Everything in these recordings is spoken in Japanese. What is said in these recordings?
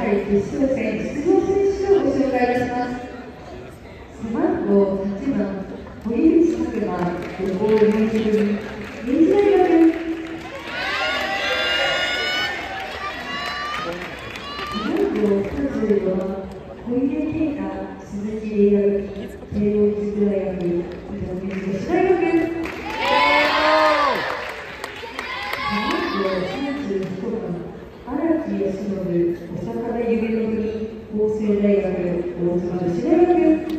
会決勝戦出場選手をご紹介いたします。背番号8番、堀口拓磨、横尾明治組、明治大学。背番号35番、小出圭太、鈴木玲也組、慶応義塾大学、伊藤女子大学。背番号36番、荒木義信、小坂部夢の組、法政大学、大妻女子大学。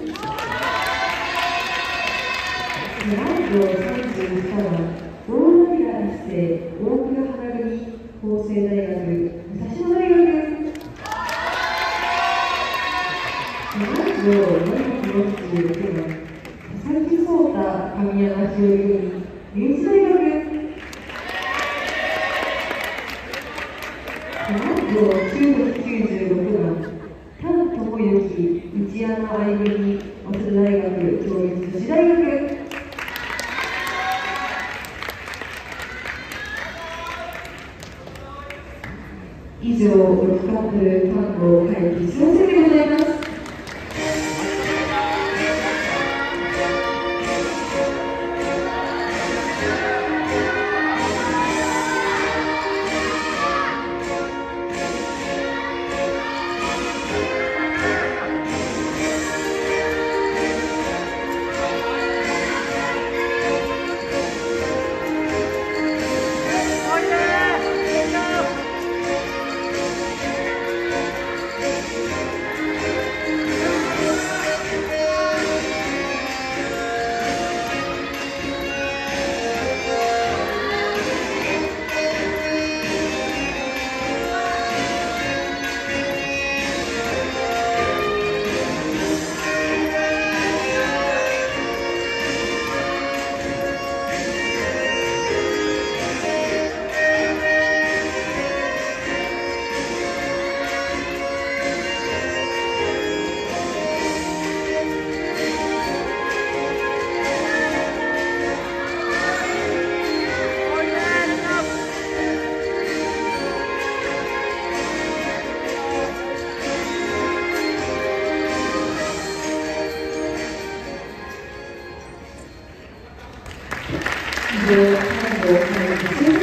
背番号32番、大森原一世、大倉花組、法政大学、武蔵野大学。背番号446番、佐々木壮太、神山日和組、明治大学。背番号996番、田野智之、内山愛組、早稲田大学、教育女子大学。以上、6カップル単語会決勝戦でございます。以上、最後、